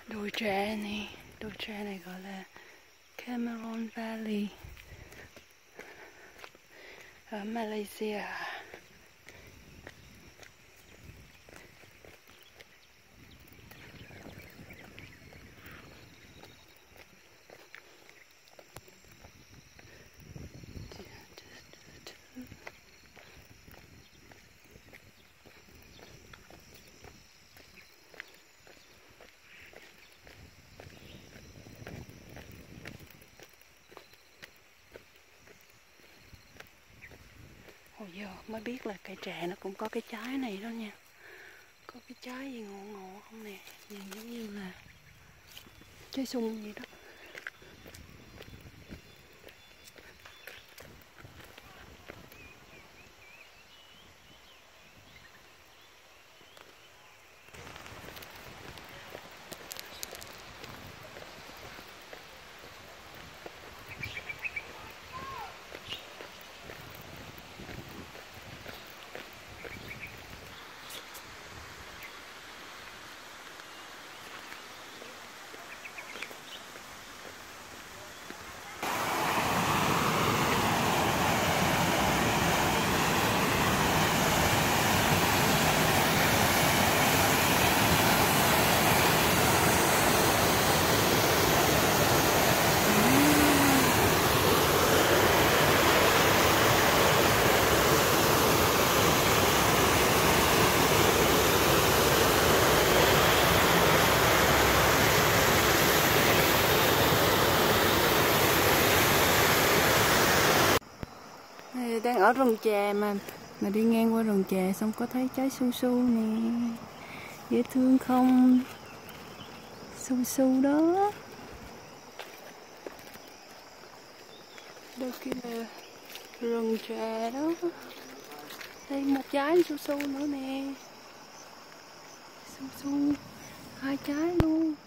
Đồi tre này, đồi tre này gọi là Cameron Valley ở Malaysia. Hồi giờ mới biết là cây trà nó cũng có cái trái này đó nha. Có cái trái gì ngộ ngộ không nè, nhìn giống như là trái sung gì đó. Đang ở rừng chè mà đi ngang qua rừng chè xong có thấy trái su su nè, dễ thương không? Su su đó, đâu kia là rừng chè đó. Đây một trái su su nữa nè, su su 2 trái luôn.